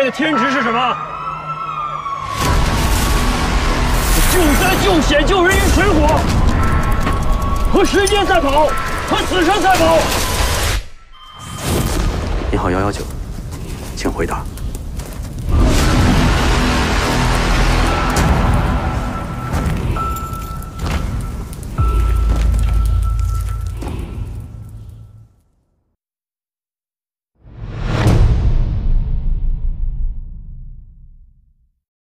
的天职是什么？救灾救险救人于水火，和时间赛跑，和死神赛跑。 你好，119，请回答。